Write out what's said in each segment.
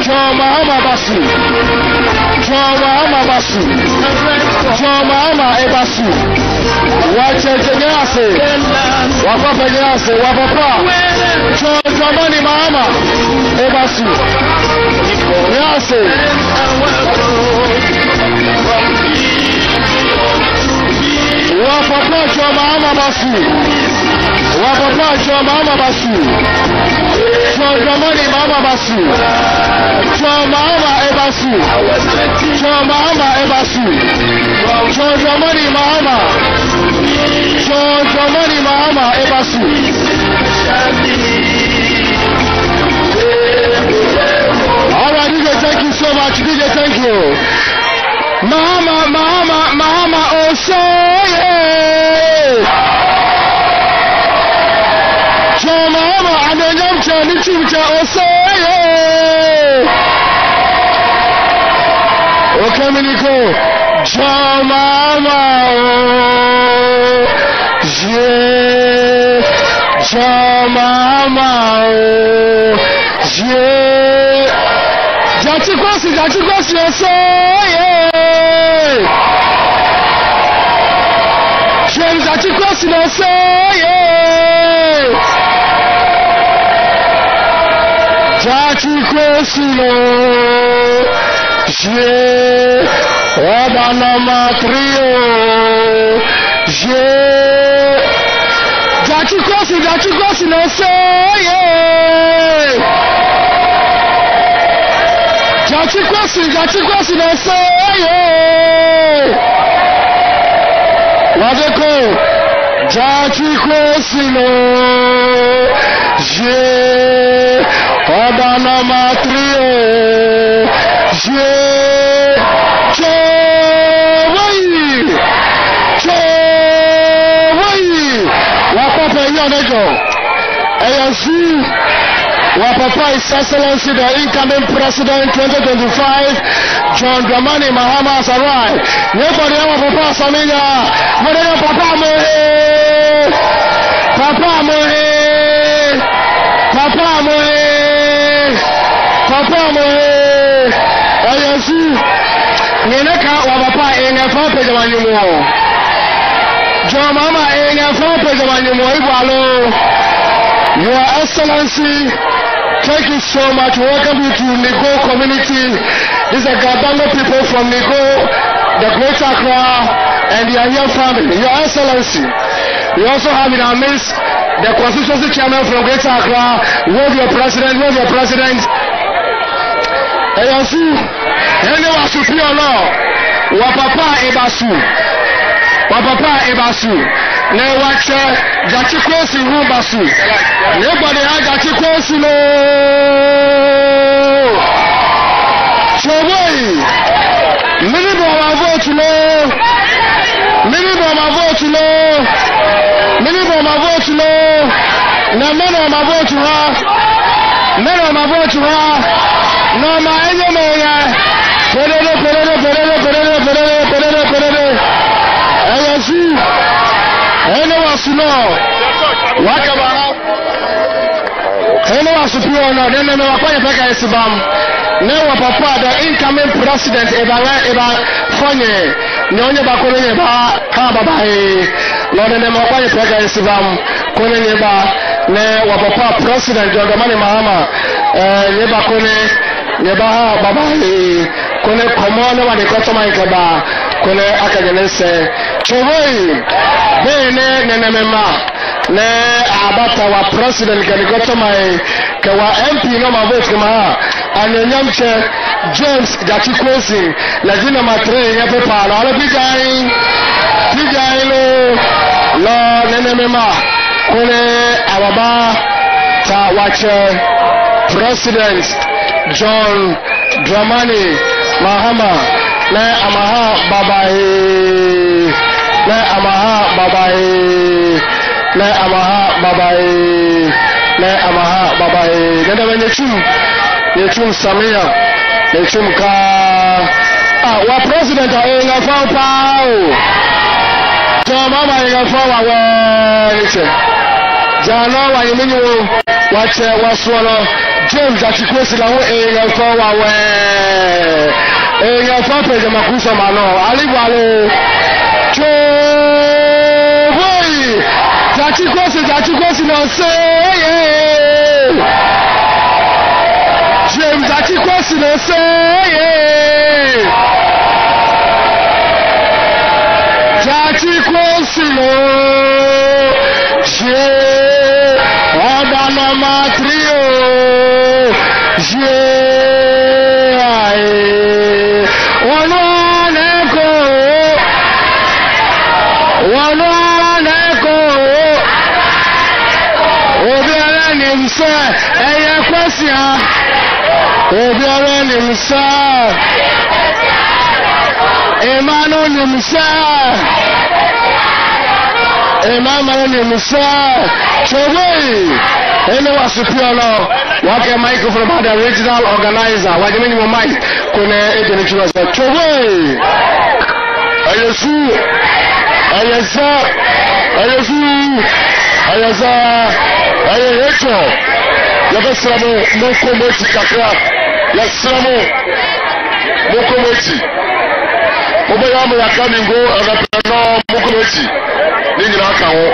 John Mahama Basu. John Mahama Basu. John Mahama Ebasu. Wachenyase. Wapapa nyase. Wapapa. John Dramani Mahama Ebasu. Nyase. Wapapa John Mahama Basu. Wapapa John Mahama Basu. John Dramani Mahama Basu. John Mahama Ebasu. John Mahama Ebasu. John Dramani Mahama. John Dramani Mahama Ebasu. All right, DJ, thank you so much. DJ, thank you. Mahama Osoye. John Mahama Adonyam Chani Chimcha Osoye. Okay, Miniko. John Mahama. Yeah. John Mahama. Yeah. Jati kwasi Osoye. James Jati kwasi Osoye. Jati kwasi Je, Wabanama trio. Je, Jati kwasi Osoye. Jati kwasi Osoye. Wazeko, Jati kwasi Je, Wabanama trio. Je, Wapapa Yonejo. ANC. Wapapa His Excellency the incoming President 2025, John Dramani Mahama has arrived. Nobody ever Papa Samina. Whatever Papa Mohe. Papa Mohe. Papa Mohe. Papa Mohe. ANC. Nineka Wapapa Engefa Pejamanyumo. John Mahama Engefa Pejamanyumo Ibalo. Your Excellency, thank you so much. Welcome you to Nigo community. These are Gabango people from Nigo, the Greater Accra, and the Ahia family. Your Excellency, we also have in our midst the constituency chairman from Greater Accra. Where's your president? ANC, anyone superior law. Wapapa Ebasu. Ne wache Jati kwesi Rumbasu. Nobody had Jati kwesi no. Chowoi. Minimum of vote no. Minimum of vote no. Na minimum of vote ha. No ma enye mo ya. Perere. Ayasi. Anyone to know what about anyone superior no, then no Papa Peka Isibam. Never Papa, the incoming president Eba Fonye, Nyonya Bakone Ba Kababai, Lord and Papa Peka Isibam, Koneba, Ne Wapapa President John Dramani Mahama, Nebakone, Nebaha Babai, Kone Komona, what they got to my Kaba, Kone Akaganese, Chowoi. Nenema ne abata wa president kanikoto mai kwa MP no mavote kama anyanyamche James Jati Kwesi lazima matre ya pepa la bijai lo nenema kule awaba ta wache President John Dramani Mahama na amaha babai na amaha babai nenda wenye chum Samia nechum ka wa president ayenga fa pao to mama yenga fa wa niche jano wa yiminyo wache waswalo James Achikosi la wo èèyàn fọ́ wa wẹ́ èèyàn fọ́ pèjì màkúsọ mà náà alíwàlú tóóyì Achikosi náà sẹ́yẹ James Achikosi náà sẹ́yẹ Achikosi náà ṣe ọ̀dà nọ́mbà 3 o. Obiara nimsa Emmanuel nimsa Choboi ene wa supiolo wake microphone by the regional organizer wajimeni mo mic kone ejeni chura sa Choboi ayesa ayecho yabesramo mokomochi kakra yasramo mokomochi oboyamu yakamingo agapeno mokomochi ningira akawo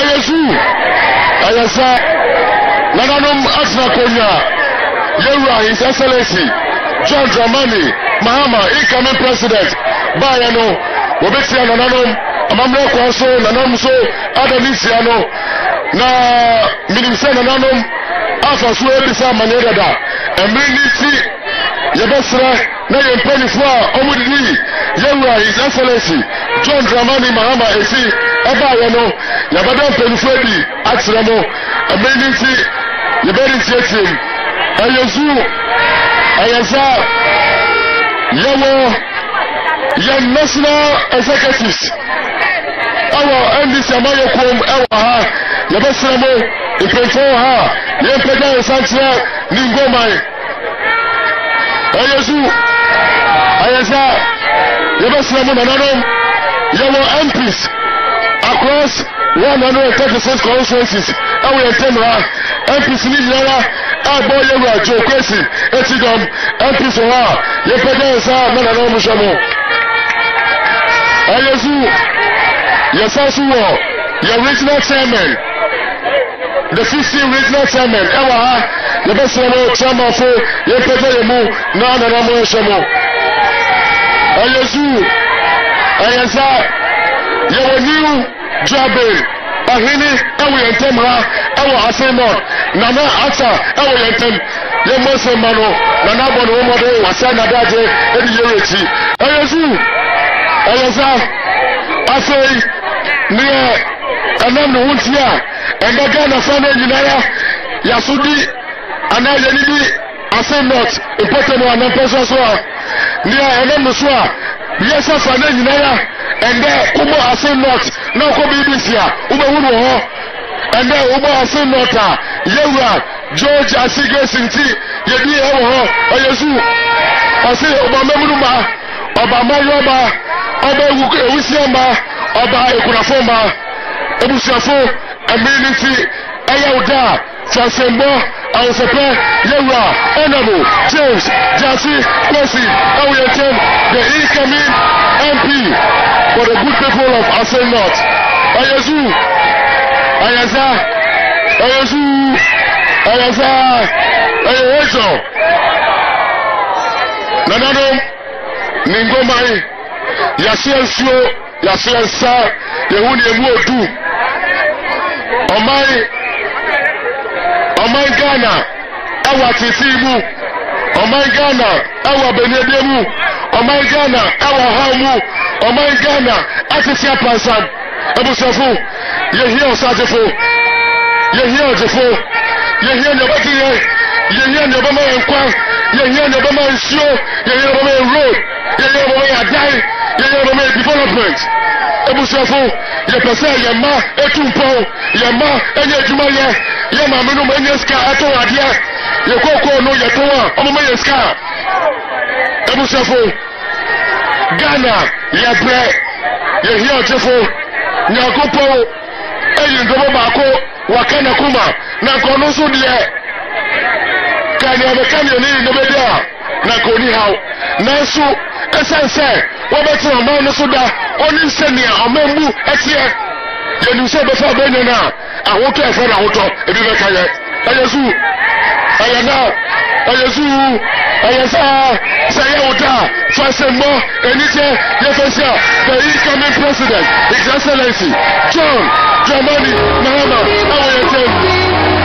ayesa nananum asna konya yewura his excellency John Dramani Mahama incoming president bayano obetia nananum amamre kwaso nananum so adanisia no na minimse nananum afa so ebisa manera da emriniti yebesra na yempanifu a omudidi yewura his excellency John Dramani Mahama esi eba no yabada mpanifu edi atramo emriniti yeberinti etim ayeza yewo ye national executives our NDC amayokom ewa ha yebesra mo ipefo ha yempeda santra ningomai ayeza yebesra mo nananom yewo MPs across 136 constituencies awo yentemra MPs ni nyara agbo yewa jokwesi etidom MPs wa yempeda sa nananom mushomo yesasu wo your regional chairman the 15 regional chairman ewa ha yebesra mo chairman fo yempeda yemu na nananom mushomo ayeza yewo new Jabel ahini ewo yentem ha ewo asenot nana ata ewo yentem ye mose mano nana bono wo mode wasa na daje edi yerechi ayeza afei ne anam no huntia endaga na fano nyinara yasudi ana yenidi asenot ipoteno anampeso so ne anam so a yesa fano nyinara ende umo asenot na ko BBC a ubewuru ho ende umo asenot a yewura George Asigesinti yedi ewo ho ayesu ase oba memuruma oba mayoba oba ewusiamba oba ekunafoma ebusiafo amenity eyawuda Fasembo Awusepe yewura honorable James Jasi Kwesi Awoyetem the incoming MP for the good people of Asel North. Ayezo. Nanano Ningomai Yasiensio Yasiensa Yehuni Emuodu Omai Ghana Awa Titimu Omai Ghana Awa Benedemu Omai Ghana Awa Hamu Omai Ghana Atisia Pansam Ebusafo Yehia Osajefo Yehia Ojefo Yehia Nyabatiye Yehia Nyabama Nkwa Yehia Nyabama Nsio Yehia Nyabama Road Yehia Nyabama Adai Yehia Nyabama Development Ebusafo Yepese Yema Etumpo Yema Enye Juma Yema Menu Menyeska Ato Adia Yekoko no Yetoa Omama Yeska Ebusafo Ghana Yebre Yehia Ojefo Nyakopo Eyi Ndobo Bako Wakana Kuma na kono so de kani abekani oni no bedia na koni haw nanso esense wobeti ama no so da oni senia amamu etie yenu se befa benyo na ahoto efa na ahoto ebi beka ye ayesu ayana ayesu ayesa say wuta fasembo enite yefesia the incoming president his excellency John Dramani Mahama awoyete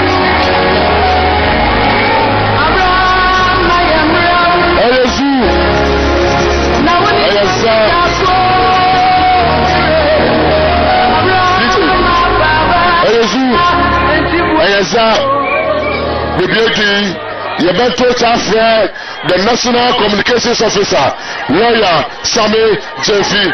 the beauty, you better to the National Communications Officer, Lawyer Sammy Jeffy.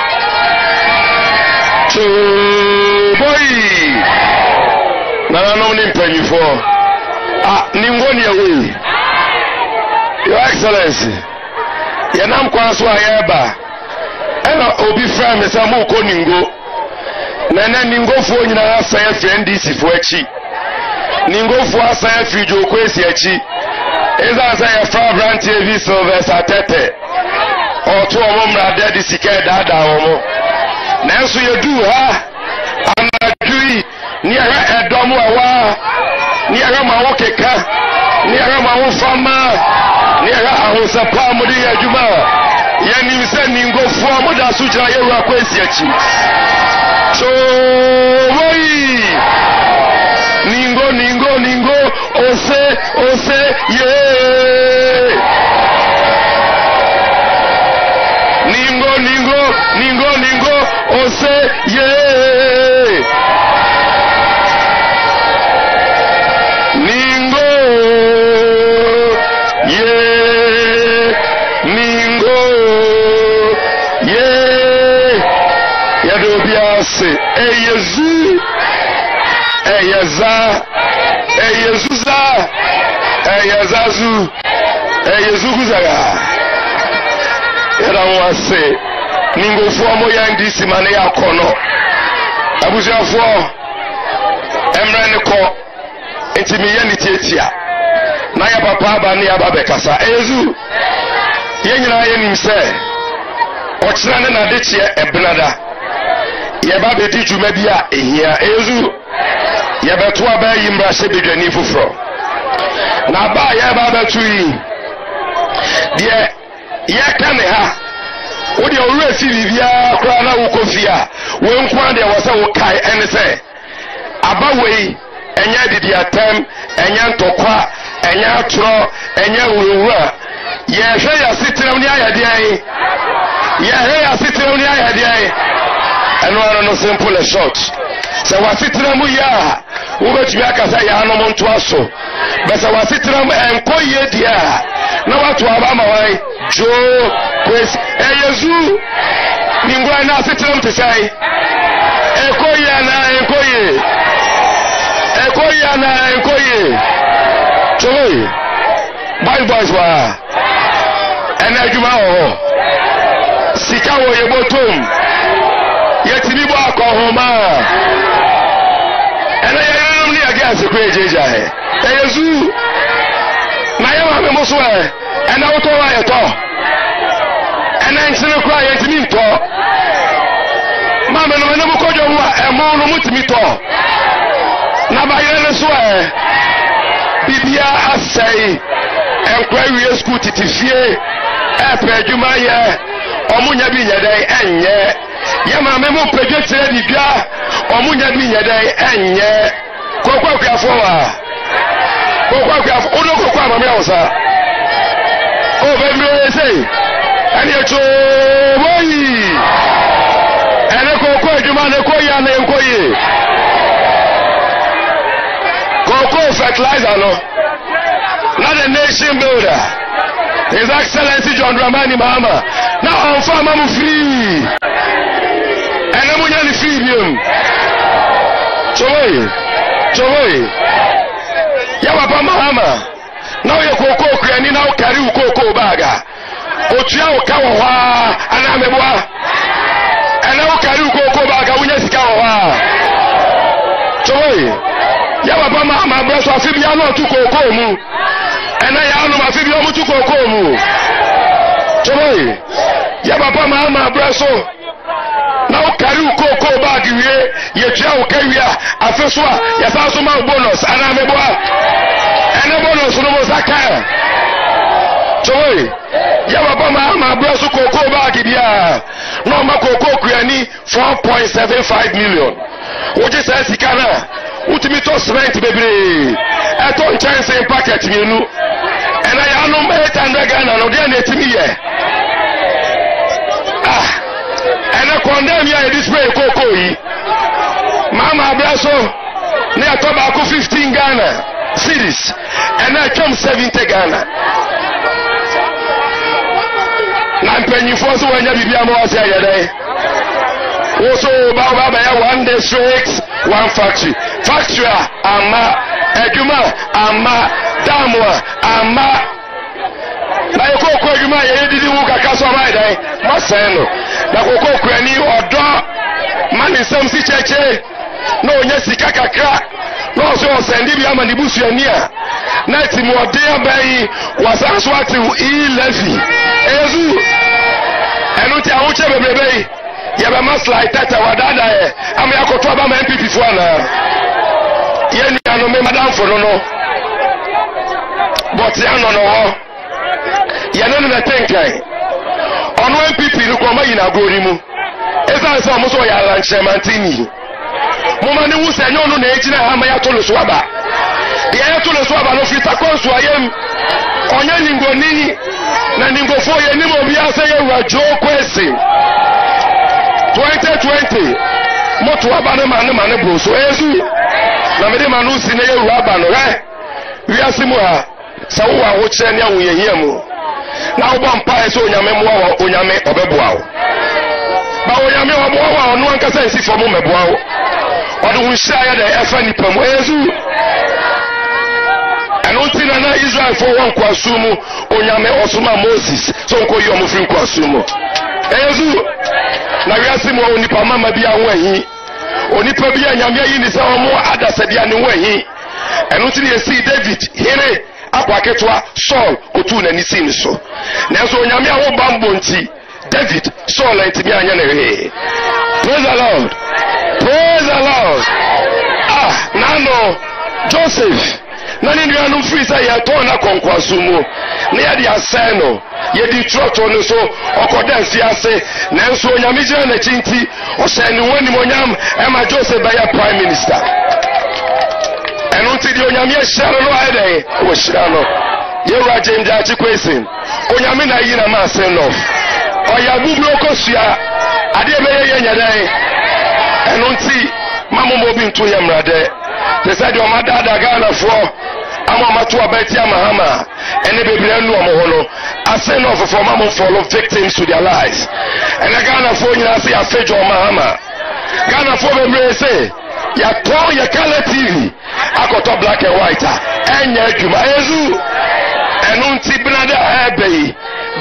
Boy, now I know him paying for. Ningoni away. Your Excellency, your name Kwanswa Yeba, and Obi Fram is a Moko Ningo. Nana Ningo for you now, say FNDC for Echi. Ningo for us, I feel you crazy. Is as I have found Brand TV Sylvester Tete or 2 of them are dead. Is Dada. Now, so you do, I'm a Jew near a Domoa, near my Wakeka, near my farmer, near a house of Palmudia Juma. Yanni said Ningo for Muda Suja, you are crazy. So, Ningo, ose, yeah. Ningo, ose, yeah. Ningo, yeah. Yadobiase, Yezu, Yaza. Yezuza, Yazazu, Yezuguzaga. Yada wase, Ningo for Yandisi Mania Kono. Abuzia for Emraniko, Intimianity. Naya Papa Bania Babekasa, Yezu, Yenina Yenim say, Ochran and Adichia Ebnada. Yababe did media here, Yezu. Yabatwa ba yimra se bedwani foforo na ba yababatu yi de yaka ne ha wo de owura fi bibia kra na wo kofia wo nkwa de wo se wo kai ene se abawei enya didi atam enya ntokwa enya atro enya wuruwa ye hwe ya sitiram ni ayade ai ye hwe ya sitiram ni ayade ai eno no simple and short. So wasitiramu ya ubetumi akasa ya no monto aso besa wasitiramu enkoye dia na watu abama wai jo kwes eyezu ningwa na asitiramu tisai enkoye na enkoye choi bye boys wa enajuma ho sikawo yebotom yetini bo akohoma ena yeyam ni against kwejeja he eyezu na yema me moso e ena woto wa yeto ena nsene kwa yetini nto mama no me no kojo wa emo no mutimi to na ba yele so e bibia asai enkwa wie school titifie epe adwuma ye omunya bi nyedai enye yama me mo pejete ni bia omunya bi nyedai enye kokwa kwafo odo kokwa amame awsa o be mi say ani echo boyi ene kokwa adwuma ne koya na enkoye kokwa fertilizer no not a nation builder. His Excellency John Dramani Mahama. Now I'm farmer free. And I'm going to feed him. Choi. Yawapa Mahama. Now you cocoa cranny now carry cocoa baga. Otia Kawa and Amebwa. And now carry cocoa baga when you scour. Choi. Yawapa Mahama, brother, Fibiano to cocoa. ɛna yɛ anum afi bi ɔmo tu kɔkɔɔ mu kyɛbɔyi yɛ papa maama abrɛ so na wo kari wo kɔkɔɔ baagi wie yɛtua wo ka wie a afi so a yɛsan so ma wo bonus anaa meboa ɛne bonus no mo sa kaa kyɛbɔyi yɛ papa maama abrɛ so kɔkɔɔ baagi bia na ɔma kɔkɔɔ kuani 4.75 million wogye saa sika no a wotumi tɔ cement bebree ɛtɔ nkyɛnse packet mienu ɛna yɛ anom 800 Ghana no deɛ na ɛtumi yɛ ɛna kɔndɛm yɛ yɛde spray kɔkɔɔ yi maama abrɛ so ne ɛtɔ baako 15 Ghana cedis ɛna ɛtwam 70 Ghana na mpanyinfoɔ nso wɔanya biribi ama wɔ sɛ ɛyɛ dɛn wo so ba bɛyɛ 1 district 1 factory a ama adwuma ama damu a ama na yɛkɔkɔ adwuma a yɛyɛdidi wo kaka so ɔma ɛdɛn masɛn no na kɔkɔkurani ɔdɔ ma ne nsɛm si kyɛkyɛ na ɔnya sika kakra na ɔso ɔsɛnde bi ama ne busuani a na timoɔden abɛyi wasan so atew levi ɛyɛsu ɛno nti ahokyɛ bebrebe yi yɛbɛma slide tata wadada yɛ ama yɛakɔtɔ aba ma MPP foɔ anaa yɛnnua no me madamfo no bɔte anɔ no hɔ yɛne no nɛte nkan ɔno MPP no kɔma yi n'agorɔ ni mu ɛsiane sɛ ɔmo so ɔyɛ alankyerɛmanteni moma ne wu sɛ ɛnyɛ ɔno na ɛgyina ha ma yɛato no so aba deɛ yɛto no so aba no firi takɔnsoayɛm ɔnyɛ ningoni na ningofoɔ yɛnim obiara sɛ yɛwura Joe Kwesi 2020 moto aba ne ma ne bro so ezu na mede ma no si na yɛwura aba no hɛ wiase mu ha sɛ wo wa wo kyerɛ ne awoyɛhia mu na wobɔ mpae sɛ onyame mmoa wɔ onyame ɔbɛboa wo ba onyame ɔboa wo a ɔno ankasa nsi fam mmɛboa wo ɔde wo nhyira yɛ dɛ ɛfa nipa mu ezu ɛno nti na Israelfoɔ wɔ nkoaso mu onyame ɔsoma Moses so nkɔyi ɔmo firi nkoaso mu ezu na wiase mu onipa mama bi a ho ahi onipa bi a nyame ayi ni sɛ ɔmo adasɛbia ne ho ahi ɛno nti yɛsi David here akwaketoa Saul kotu na nisi ne so nanso onyame a wo bambo nti David Saul ntimi anya ne hwee. Praise the Lord, praise the Lord. Nano Joseph na ne nuanom firi sɛ yɛtɔn na kɔnkwaso mu na yɛde asɛn no yɛde trɔtɔ no so ɔkɔda afiase nanso onyame gyina n'akyi nti ɔhyɛ ne ho animonyam ɛma Joseph bɛyɛ prime minister ɛno nti deɛ onyame ahyira no no ayɛ dɛn wɔhyira no yɛwura James Akyi Kwesi onyame na ayi na ma asɛn no ɔyɛ abuburo kɔsua adeɛ bɛyɛ yɛ nyɛ dɛn ɛno nti mamomɔ bi nto yɛ mmeradɛ te sɛ deɛ ɔma daadaa Ghanafoɔ ama ɔmato abɛti amahama ɛne bebree anu ɔmo ho no asɛn no ɔfoforɔ ma mo follow victims to their lives ɛne Ghanafoɔ nyinaa sɛ yɛafegye ɔmahama Ghanafoɔ bebree sɛ yɛtɔn yɛ color TV akɔtɔ black and white a ɛnyɛ adwuma ezu ɛno nti brada ɛbɛyi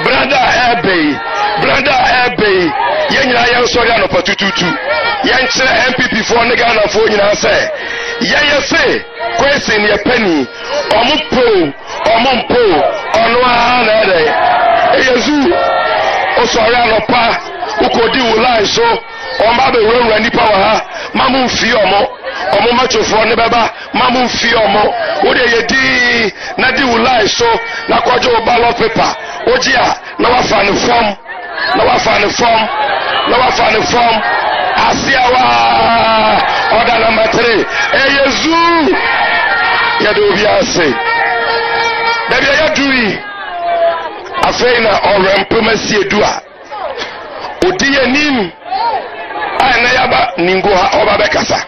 yɛn nyinaa yɛn sɔre anɔpa tututu yɛn kyerɛ MPP foɔ ne Ghanafoɔ nyinaa sɛ yɛyɛ se Kwesi ne yɛpɛni ɔmo mpo ɔno aha na ɛdɛ eyezu ɔsɔre anɔpa ukodi wo line so ɔmo abɛwurawura nipa wɔ ha mamu mfie ɔmo matwofoɔ ne bɛba mamu mfie ɔmo wode yɛdi na di wo line so na kɔgye wo ballot paper wogye a na wafa ne fam asiawa order number 3 eyezu yɛde obi ase dabi yɛduri afei na ɔrɛmpema sie du a odi yɛnim a na yaba ningo ha ɔba bɛkasa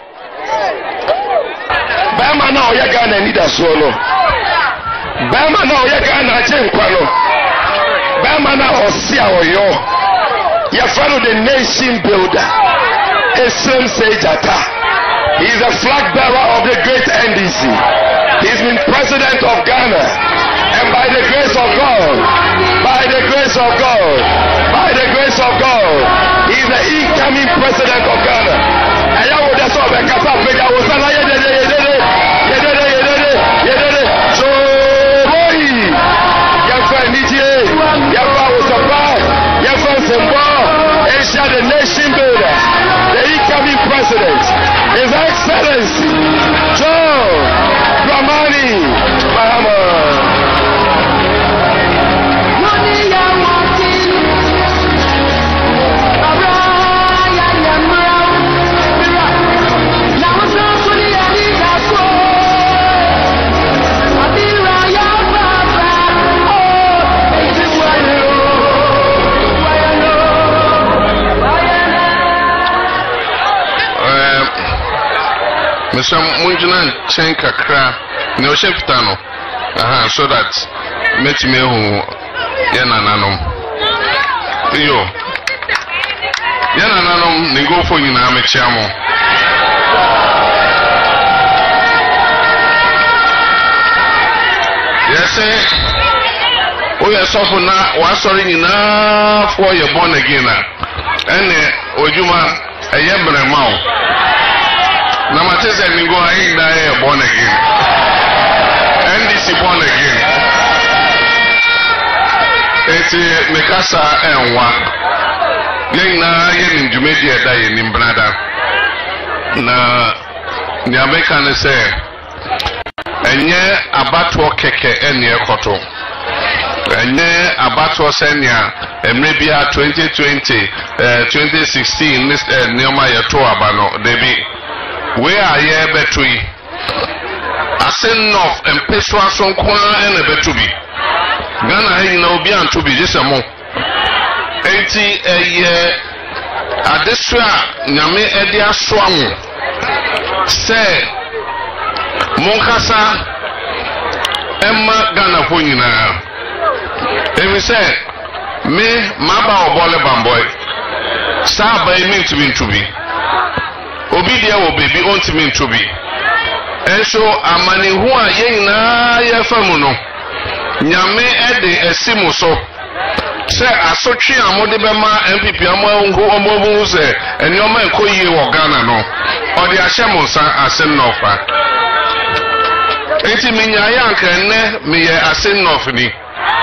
bɛrima na ɔyɛ Ghana anidasoɔ no bɛrima na ɔyɛ Ghana agye nkwa no bɛrima na ɔsi a ɔyɔ yɛfa no the nation builder Esem Sejata. He is a flag bearer of the great NDC. He's been president of Ghana, and by the grace of God, he is the incoming president of Ghana. And I would just have a catapult. I was so boy. Yes. Joe Dramani Mahama. Mr. Munjuna Chenka Kra, no Sheptano, so that met me who Yananum. Yo Yananum, they go for you now, Mechamo. Yes, we are so for now, was sorry enough for your born again. And Ojuma, a Yabra na matese ni go ayi na e born again. NDC born again. Eti mekasa enwa. Yen na yen njumedi eda yen brada. Na ni America ne se enye abato keke ene ekoto. Enye abato senia emrebia 2020 2016 this neoma yeto abano debi. Where are you between? I send off and Peswa son Kwan and a betubi. Ghana hay no be to be just a mo. 80 a year at this Nyame Edia Swang say Monkasa Emma Ghana Punina. And we say, me Maba or Bolle Bamboy. Star by me to be. Obidia will baby ultimate to be. And so amani huwa ye na ya famuno. Nyame ede esimu so. Se asochi amode bema MPP amwo omobu se enyoma ekoyi wo Ghana no. Odi ahyemo nsa asen nofa. Enti minya ya anka enne meye asen nof ni.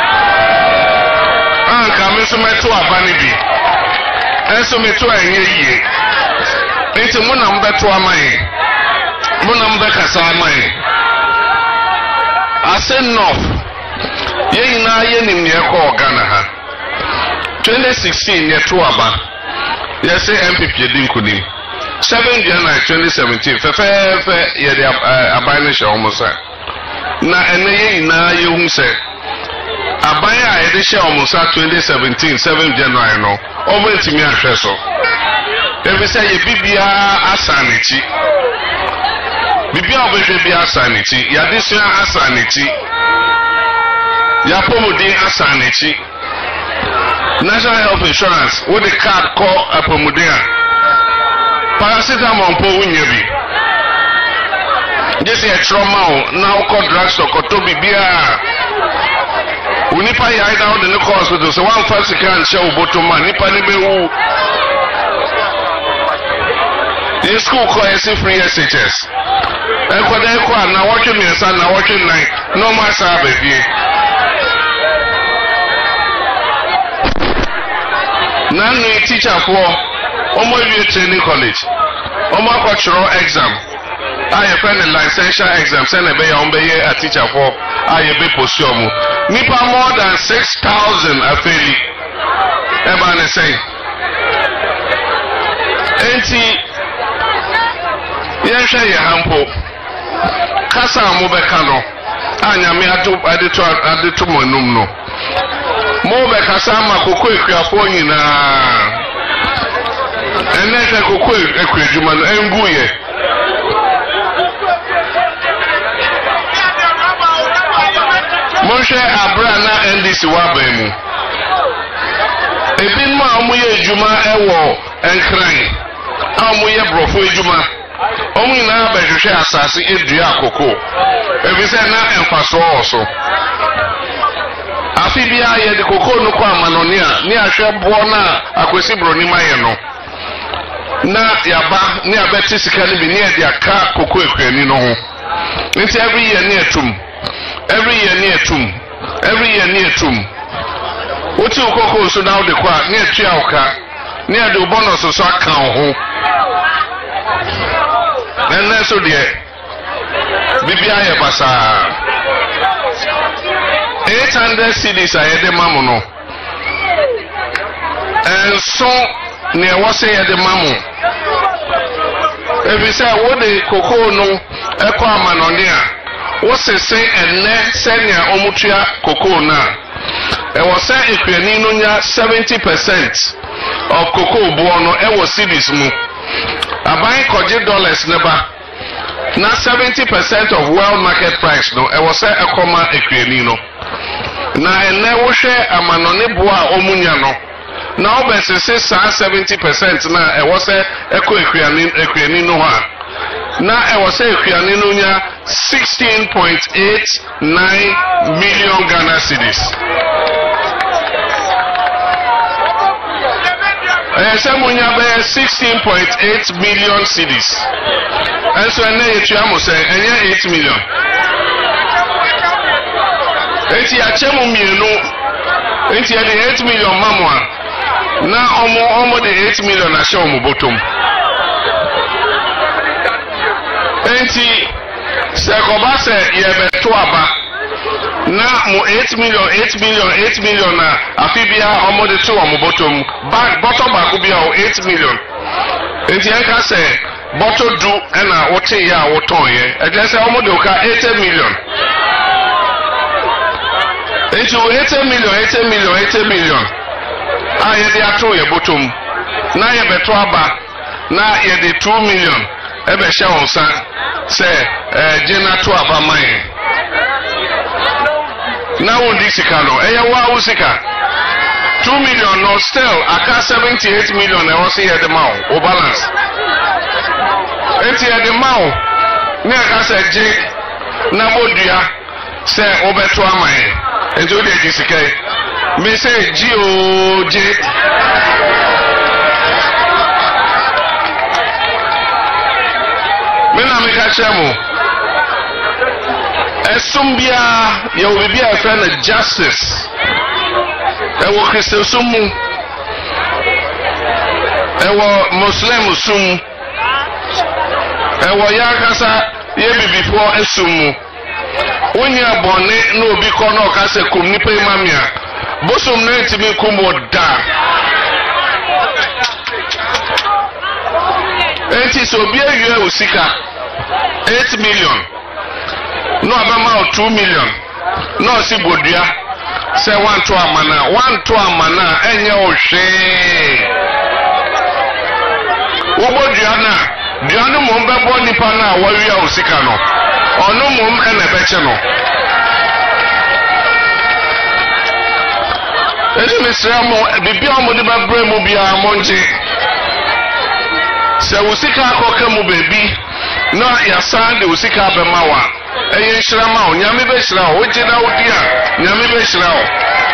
Anka meso meto abani bi. Enso meto enye yie. Enti muna mbeto amai muna mbekasa amai asen nof ye na ye nim ne ko Ghana ha 2016 ye to aba ye say MPP din kunim 7 January 2017 fe ye de abai ne sha omusa na ene ye na ye hu se abai a ye de sha omusa 2017 7 January no omo ntimi ahwe so. Every say ye bibia asanichi. Bibia obehwe bia asanichi. Ya disua asanichi. Ya pomodi asanichi. National Health Insurance with the card call apomodia. Paracetamol po unyebi. This is a trauma now called drugstore koto bibia. Unipa ya ida on the hospital so one first can show bottom man nipa ni bewu. In school call free SHS. And now watching me and son now watching night. No more Sabbath. Now we teacher for almost training college. Almost cultural exam. I find a licensure exam. Send a bay on a teacher for I be postiomu. Nipa more than 6,000 a fairly. Everyone say. Yensha ye hampo kasa mo beka no anya me adeto monum no mo beka sa ma kokko ekuafo nyina eneka kokko ekuadwuma no enguye mo hwe abra na NDC wa ba mu ebi ma amu ye adwuma ewo enkran amu ye brofo adwuma omu na ba hwehwe asase edua akoko ebise na emfaso oso afi bia ye de koko no kwa manone a ni ahwe bo na akwesi broni maye no na yaba ni abeti sika ni bi ni e de aka koko ekwani no ho nti every year ni etum oti koko so na de kwa ni etua oka ni e de bonus so aka ho then so dear Bibia Basa 800 cedis I had the mamono. And so near was say at the mamu. If you say what the cocoa no equa manonia, what's the say and net senia omutia cocoa na? It was say if you need 70% of cocoa buono, it was cedis mu. I buy $40 never. Now 70% of world market price no, it was say a comma equinino. Now and never share a manone boa omunyano. Now, but say 70% now, I was a equinino. Now, I was a equinino 16.89 million Ghana cedis. I said, when you have 16.8 million cedis. And so, I know you almost say, and you're 8 million. It's a chemo, it's 8 million mamma. Now almost the 8 million are shown mu bottom. Enti sekobase ye beto aba. Now mu 8 million na afibia almost the 2 mu bottom. Bottom back be 8 million. Enti enka say bottom do na wote ya woton ye. E dey say almost the 80 million. Enti 80 million. I the ato ye bottom. Na ye beto aba. Na ye the 2 million. Ebe sha onsa say jena to aba man. Na won di sika no. Eye wa wo sika. 2 million no still aka 78 million e wo say ye the maw o balance. Enti ye the maw. Ni aka say je na bodua say o beto aman. Enti o di sika. Me say GOJ. Me na me ka chemo. Esumbia ye will be a friend of justice. E wo Christian sumu. E wo Muslim sumu. E wo yakasa ye before esumu. Wonya bone no obi ko no ka se kum nipa imamia. Bosom na ntimi kumo da. Enti so bia yue osika 8 million. No abama 2 million. No si bodua. Say one to amana enye ohwe. Wo bodua na, duanu mo mbebo nipa na wo wi osika no. Ono mo ene beche no. Ezi misramo bibi amode ba bremu bia monje. Se usika akoka mu bebi na ya sande usika be mawa. Eye nshirama o nyame be shira o jina odia nyame be shira o.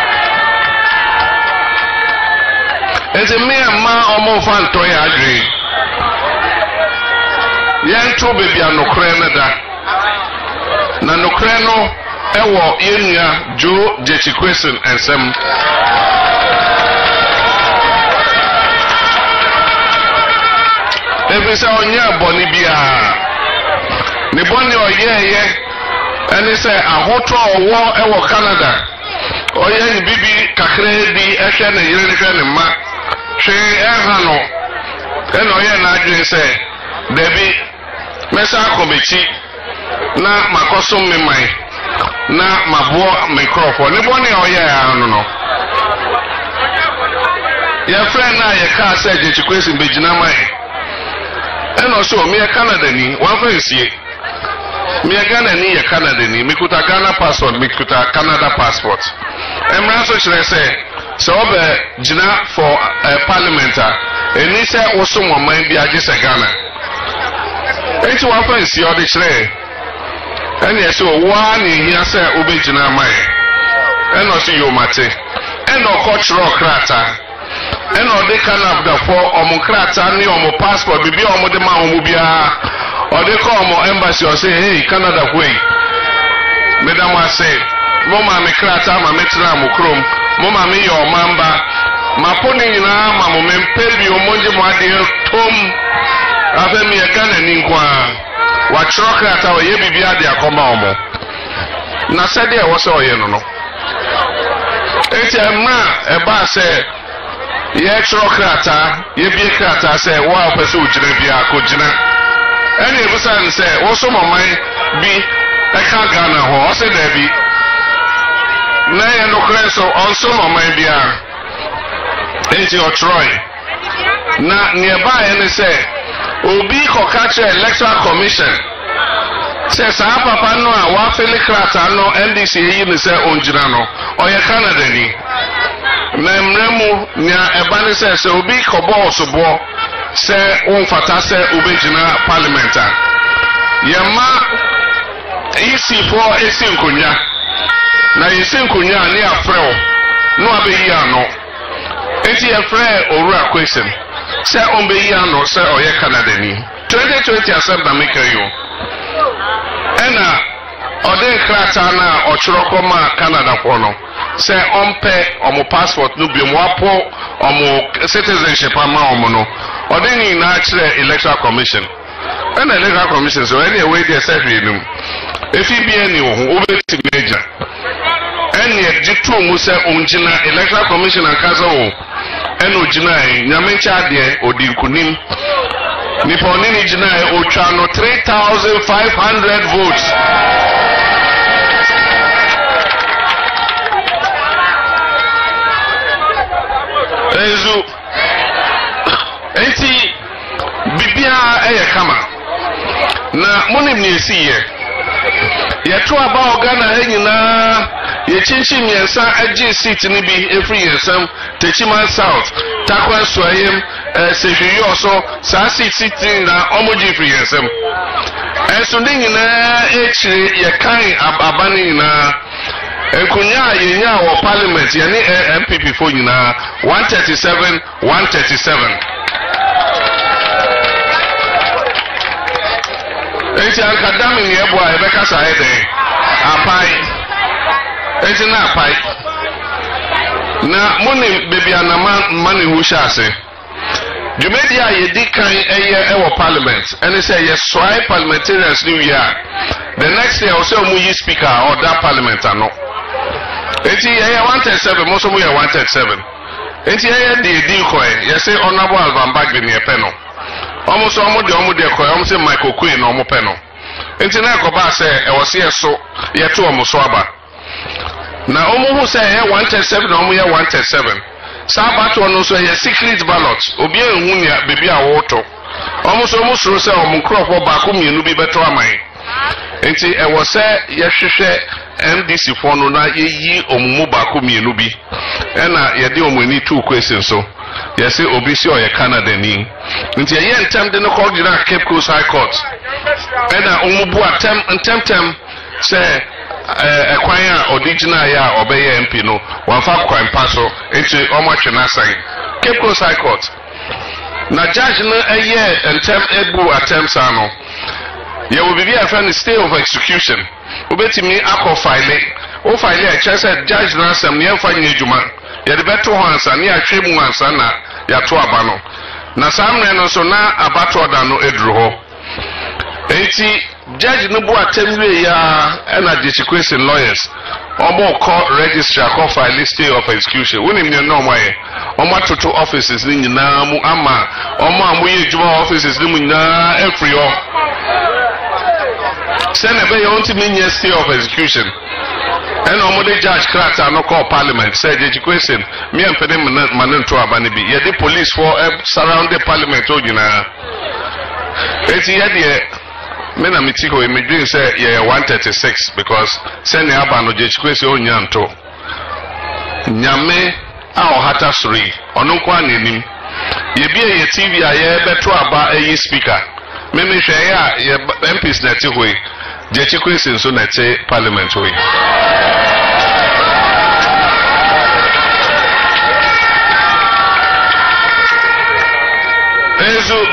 Ezi me ma omo fan to ya adwe. Yanto bebi anokre na da. Na nokre no ewo yenua Jo Jechikwesen ensem. Ebi say onya boni bia. Ni boni oyeye. Eni say ahoto owo ewo Canada. Oye ni bibi kakre bi ehwe na yire ne hwe ne ma. Hwe ehwa no. Eno ye na adwen say debi mesa akomechi na makoso mmemai na mabuo microphone. Ni boni oye anu no. Your friend na ye ka say Jechikwesen bejina mai. And also, me a Canada ni, one friend see. Me a Ghana ni a Canada ni, me kuta Ghana passport, me kuta Canada passport. And also should I say, so jina for parliament, and he said also one mind be just a Ghana. And so one friend see all the tray. And yes, so one in here say obey jina mai. And also you mate. And no cultural crata. And all they can have the for Omukrata ni omo passport bibi omo de ma omo bia or they call omo embassy or say hey Canada way madam I say mama me krata ma metra mo krom mama me your mamba ma poni na ma mo mempebi omonje mo ade tom after me a gun and inquire. What chocolate at our Yabia de Acomomo. Nasadia was all you know. It's a man, a bar said, Yet chocolate, Yabia Crata said, wow, pursue Genevia, Kojina. And it was and said, also my be a Kagana horse, and there be. Nay, no crescent also my beer. Ain't your Troy. Not nearby, and they say, Obi Kokacha Electoral Commission says, Papa no, Wafili Krata no, NDC, you say, Onjirano, or your Canada. Nemremu, Nia Ebani says, Obi Kobo Sobo, say, Fata say, Ubijina Parliamenta. Yama EC4 Esin Kunya. Na Esin Kunya near Freo, no Abeyano. Eti a Frey or question. Say on be yano, say or ye Canada. 2020 accept make you. Ena ode kratana or Chirokoma Canada pono. Say on pay or mo passport no be mwapo or mo citizenship ama omono. Ode ni natural electoral commission. And the electoral commission so anyway they say you. If he be any over to major. And yet Jitu Musa Unjina electoral commission and Kazo. Eno jinai nyamencha de odinkunim niponini jinai ochano 3,500 votes ezu enti bibia eye kama na monim ne esiye yeto aba ogana enyina ye chinchi miensa agi seat ni bi every yensam Techima South Takwa Swayem Sefiyo also sa seat na omoji free yensam enso ninyi na echire ye kan abani na ekunya yenya wo parliament ye ni MPP fo nyina 137 enti akadami ni ebo a ebeka sa ede apai enti na apai na moni baby anama mani hu shase Jumedia ye dikan ewo parliament and say yes try parliamentarians new year the next year also mu yi speaker or that parliament ano enti ye 137 mo so mu ye 137 enti ye di ko ye say honorable Alban Bagbe ni epeno almost omo de ko omo say Michael Queen no omo peno enti na ko ba say e wo se so ye to omo so aba na omo hu say 137 na omo ye 137 sabato no so ye secret ballot obi ehun nia bebi a woto omo so say omo krofo ba ko mienu bi beto aman enti e wo say ye hwehwe MDC for no na ye yi omo ba ko mienu bi e na ye de omo ni two questions so ye say obi si o ye Canada ni nti ye ntem de no call the Cape Coast High Court e na omo bu atem say ekwanya original ya obeye MP no wanfa kwan paso enti omwatwena sai Cape Coast High Court na judge no eye entem ebu attempts ano ye will be a friend stay of execution obetimi akọ file o file a chese judge na asem ne emfa nyejuma ye de beto ho ansa ne ahwemu ansa na ya to aba no na samre no so na abato da no edru ho enti judge no bu atemwe ya na discretion lawyers omo call registrar call file stay of execution woni me no moye omo toto offices ni nyina mu ama omo amoye juma offices ni mu nyina every o sene be you want me stay of execution and omo the judge krata no call parliament say discretion me empede manen to aba ne bi ye the police for surround the parliament o nyina eti ye de mena mitiko we dream say ye 136 because send the aba no jechkwese onyanto nyame a ohata sori ono kwa nenim ye bia ye TV a ye beto aba eyi speaker meme hwe ya ye MPs na ti hoi jechkwese nso na te parliament hoi ezu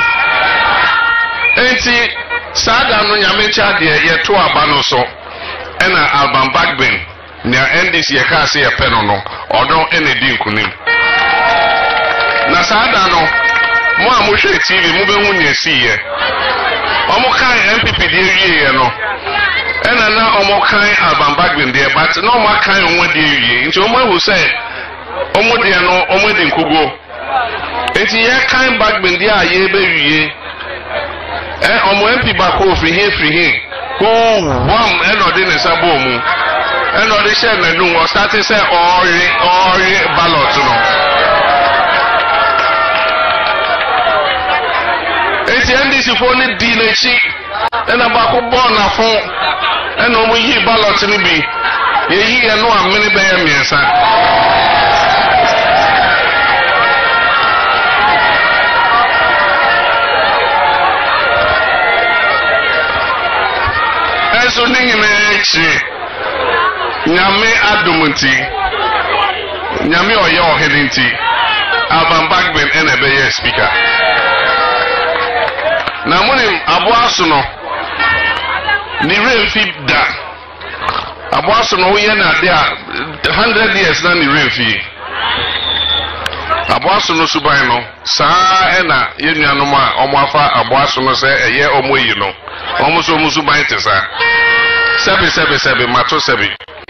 enti sada no nyamecha de ye to aba no so ena Alban Bagbe nia NDC ye ka se ye peno no odo ene di nkunim na sada no mo a mo hwe TV mo be hu ne siye omo kan MPP de wiye no ena na omo kan Abambagbin de but no mo kan onwo de wiye nti omo hu say omo de no omo de nkugo enti ye kan Bagbin de a ye be wiye omo MP ba ko free here ko wam eno de ne sabo mu eno de share na nu o start say ori ballot no enti NDC for ni di na chi ena ba ko born na fon eno mo yi ballot ni bi ye yi eno amene be ya miensa eso ningi na echi nyame adumunti nyame oye ohedinti Abambagbin ene be ye speaker na munim aboaso no ni remfi da aboaso no ye na de 100 years na ni remfi aboaso no suban no saa ena ye nuanom a omo afa aboaso no se eye omo yi no omo so musuban te saa sebe mato sebe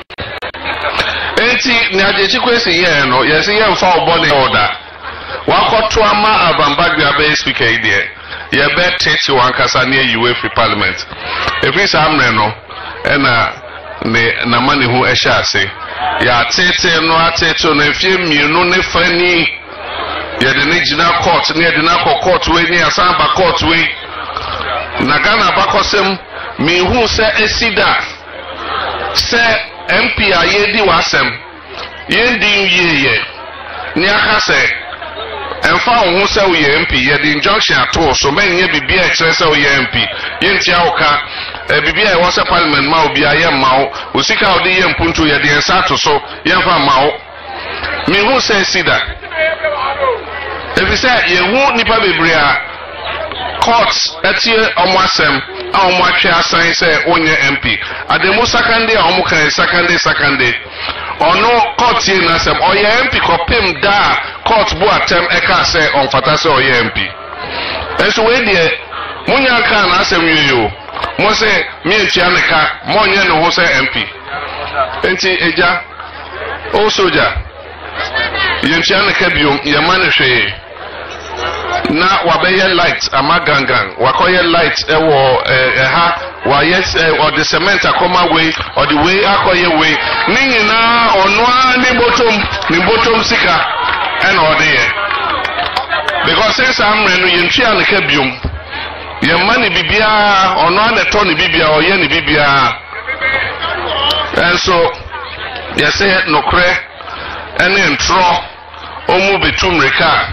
enti ni ajechi kwesi ye no ye se ye mfa obone order wakoto ama Abambagbin abe speaker ide ye be tete wankasa ne yiwe free parliament every samre no ena ne na mane hu ehya ase ya tete no atete no efie mienu ne fani ye de ne gina court ne ye de na court we ni asan ba court we na Ghana bakosem mi hu se esida se MP ayedi wasem yendi yeye ni akase enfa hu se wo ye MP ye di injunction ato so menye bibia ekere se wo ye MP yenti awoka bibia e wose parliament ma obi aye mawo osika odi ye mpuntu ye di ensa ato so ye fa mawo mi hu se esida efisa ye hu nipa bebrea courts etie omwasem a omwatwe asan se onye MP ademu sakande a omo kan sakande ono court ye na sem oye MP kopim da court bu atem eka se onfata se oye MP enso we de munya kan na asem yeyo mo se mi entia neka mo nye no ho se MP enti eja o soja yentia neka biom ye manehwe na wabeye light amagangan wakoye light ewo ha wa yes or the cement akoma way or the way akoye way ninyi na ono ni bottom sika and odeye because since I'm no yentria ne ka biom ye mani bibia ono na to ne bibia oye ne bibia and so they say nokre ene ntro omu betum reka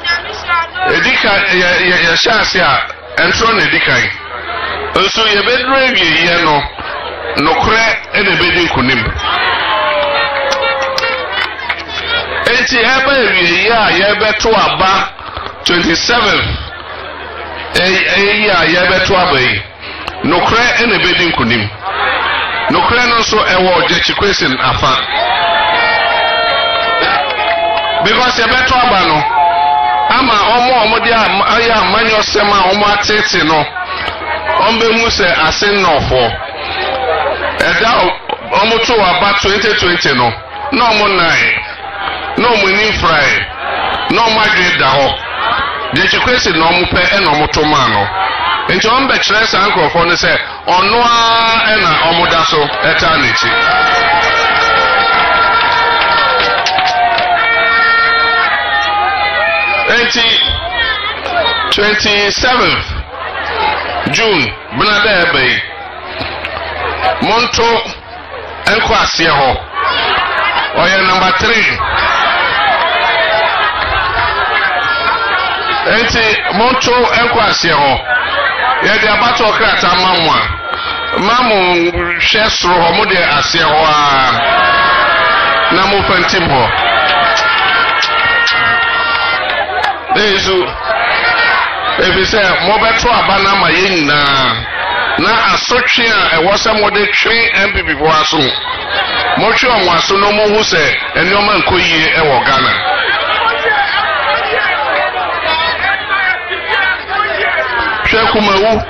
edika ya shase a entro na edikan nso ye bedro ewie ye no nokre ene bedi kunim enti eba ewie ye a ye beto aba 27 ya ye beto aba yi nokre ene bedi kunim nokre no so ewo jechi question afa because ye beto aba no ama omo dia aya manyo sema omo atete no ombe mu se asen no fo eda omo to aba 2020 no no omo nine no omo ni fry no omo agre da ho de chikwesi no omo pe e no omo to ma no enti ombe kire san krofo ne se ono a e na omo da so eta nechi enti 27th June Bernard Bay Monto enko asie ho oye number 3 enti Monto enko asie ho ye de abato krata mamu shesro ho mo de asie ho a na mo fantim ho Ezu ebi se mo beto abana ma ye nyina na asotwe a ewose mo de twe MPP bo aso mo twe onwa aso no mo hu se enioma nkoyie e wo Ghana kumawu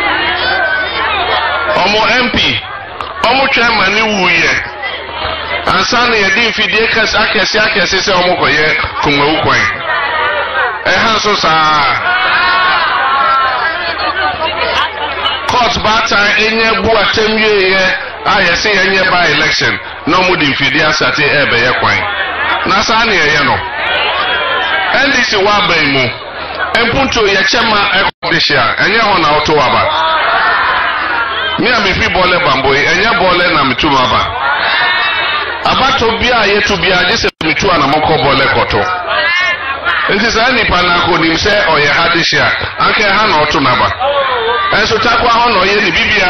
omo MP omo chairman ni wuye ansa na yedi mfidie akese se omo koye kumawu kwan ha so sa court bata enye bu atemwie ye ayese yenye by election no mu di mfidie asate ebe ye kwan na sa na ye no NDC wa ban mu empunto ye chema ekodisia enye ho na oto aba mi am fi bole bamboy enye bole na mituma aba abato bia ye to bia je se mitu na moko bole koto enti sa nipa na ko nim se oye hadisia anke ha na oto na ba enso takwa ho no ye ni bibia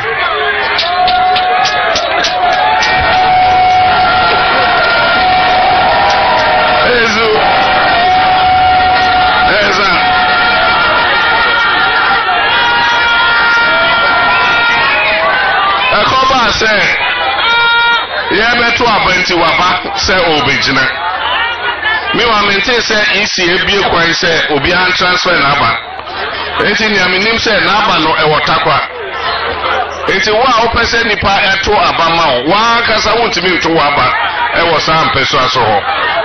say yeah beto abenti waba say obejina me wa maintain say ECA bie kwan say obi an transfer na aba enti ni aminim say na aba no e wotakwa enti wa opese nipa eto aba ma wa kasa wontimi nto waba e wo sam peso aso ho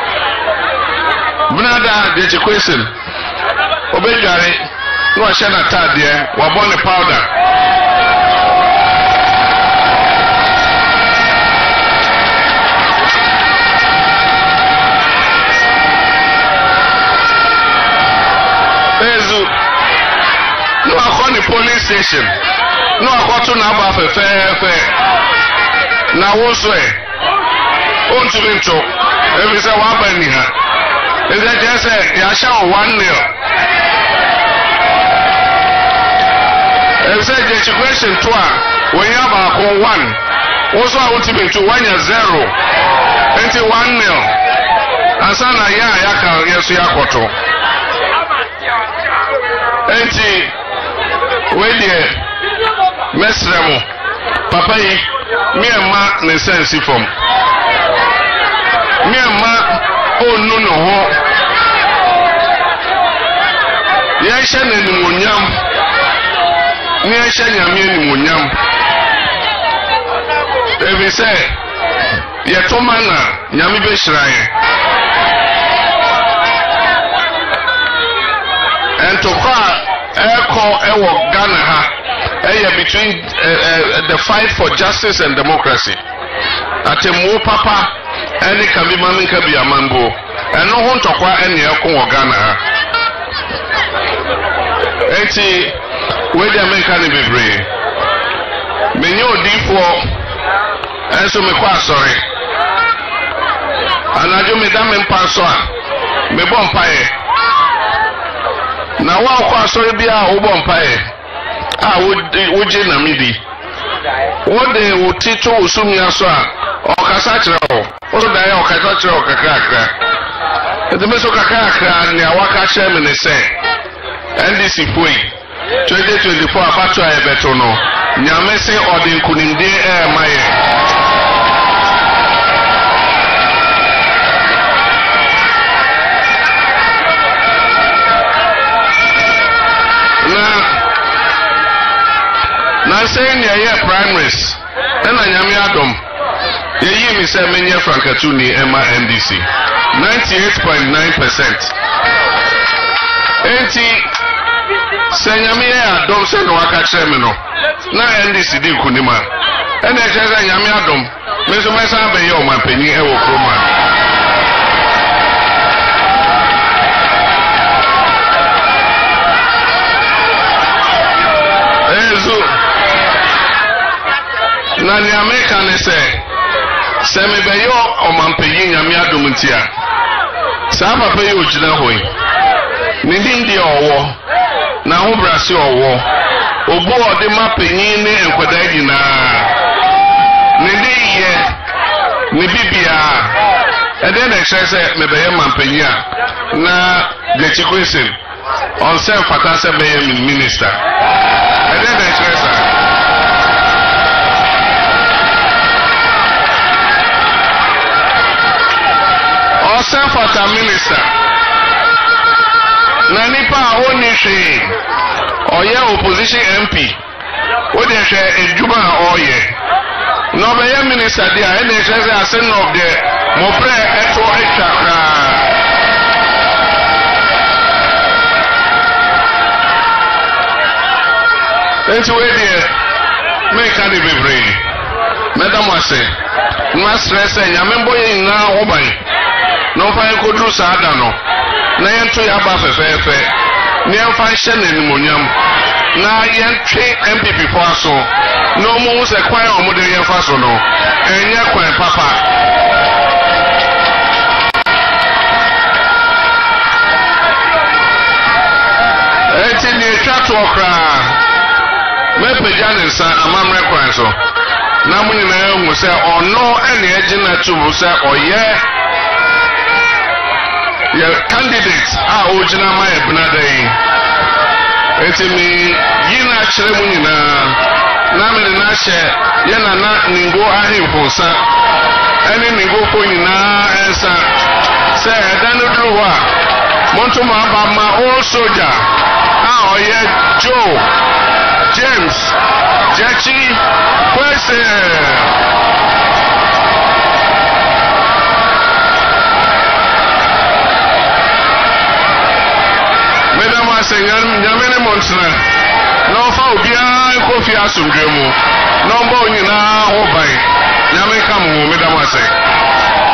brother de question obedware no ahye na tade wa bone powder no akọ police station no akọ na aba fefe na wo so e on to minto every say wa ba ni ha is that just ya sha 1-0 and say the question to when you have a 1 also I want to minto 1-0 until 1-0 asana ya ka yesu ya koto enti wedie mesremo papa yi miema ne sense form miema onu no ho yesha ne nimonyam ni yesha nyame nimonyam ebi se yetoma na nyame be hiraye and to Eko Ewo Ghana ha between the fight for justice and democracy. Atemu papa any kabi mami kabi amambo and no one tokwa any Eko Ghana ha. Enti we the American bebre. Menyo difo enso me kwa sorry. Anajo me dam mpa so a me bo mpae. Na wa kwa sorry bia wo bo mpae wo je na midi wo de wo tito usumi aso a o kasa kire o so da ya o kasa kire o kakra ede me so kakra ni awaka kire me ne se NDC foi 2024 abato a ebeto no nyame se odin kunimde maye na saying yeah primaries and anyame adom yeyi mi say menye frankatuni ema NDC 98.9%. Enti senyame adom se no aka kire me no na NDC di kunima ene kire senyame adom me so mesa be ye o mampani e wo kroma ezo na ni America ne se me be yo o mampani nyame adom ntia sa papa ye ogina hoyi ni ndi owo na ho brase owo obo ode mapanyin ne enkwada nyina ni ndi ye ni bibia ede na hwese me be ye mampanya na the chikwesen on self fatase be ye minister ede na hwese on self fatase minister na nipa a onni hwee ɔyɛ opposition MP wode hwɛ edwuma a ɔyɛ na ɔbɛyɛ minister deɛ a ɛna ɛhyɛ sɛ ase na ɔde mɔbrɛ ɛto atwa koraa nti wei deɛ meka de bebree mɛda mo ase na asrɛ sɛ nyame mbɔ yɛ nyinaa ho ban na ɔmfa yɛn kɔduru saa da no na yɛnto yɛ aba fɛfɛɛfɛ na yɛmfa nhyɛ n'animonyam na yɛntwe MPP fo aso na ɔmo ho sɛ kwan a ɔmo de yɛmfa so no ɛnyɛ kwan papa ɛnti ne ɛtwa toɔ koraa mɛpagya ne nsa amammerɛ kwan so na mo nyinaa ehu sɛ ɔno ɛne ɛgyina tubu sɛ ɔyɛ yɛ candidate a ɔgyina ma yɛ benada yi eti mi yi na akyerɛ mu nyinaa na mede na ahyɛ yɛ nana ningo ahemfo nsa ɛne ningofo nyinaa ɛnsa sɛ ɛda no duru hɔ a montom aba ma old soldier a ɔyɛ Joe James Jachi Kwesi Madam ase nyame ne montena na ɔfa obiara nkɔfi asomdwe mu na ɔmbɔ nyinaa ho ban nyame ka mo madam ase